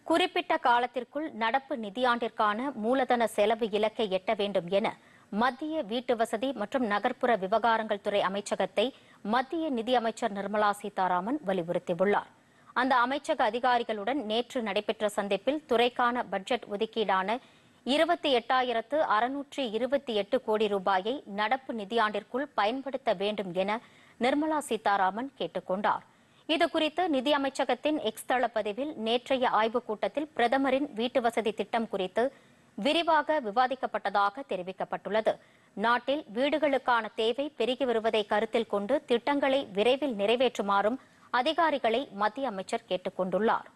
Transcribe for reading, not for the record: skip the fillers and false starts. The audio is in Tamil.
குறிப்பிட்ட காலத்திற்குள் நடப்பு நிதியாண்டிற்கான மூலதன செலவு இலக்கை எட்ட வேண்டும் என மத்திய வீட்டுவசதி மற்றும் நகர்ப்புற விவகாரங்கள் துறை அமைச்சகத்தை மத்திய நிதியமைச்சர் நிர்மலா சீதாராமன் வலியுறுத்தியுள்ளார். அந்த அமைச்சக அதிகாரிகளுடன் நேற்று நடைபெற்ற சந்திப்பில் துறைக்கான பட்ஜெட் ஒதுக்கீடான 28,628 கோடி ரூபாயை நடப்பு நிதியாண்டிற்குள் பயன்படுத்த வேண்டும் என நிர்மலா சீதாராமன் கேட்டுக் கொண்டார். இதுகுறித்து நிதி அமைச்சகத்தின் எக்ஸ் தள பதிவில் நேற்றைய ஆய்வுக் கூட்டத்தில் பிரதமரின் வீட்டுவசதி திட்டம் குறித்து விரிவாக விவாதிக்கப்பட்டதாக தெரிவிக்கப்பட்டுள்ளது. நாட்டில் வீடுகளுக்கான தேவை பெருகி வருவதை கருத்தில் கொண்டு திட்டங்களை விரைவில் நிறைவேற்றுமாறும் அதிகாரிகளை மத்திய அமைச்சர் கேட்டுக் கொண்டுள்ளார்.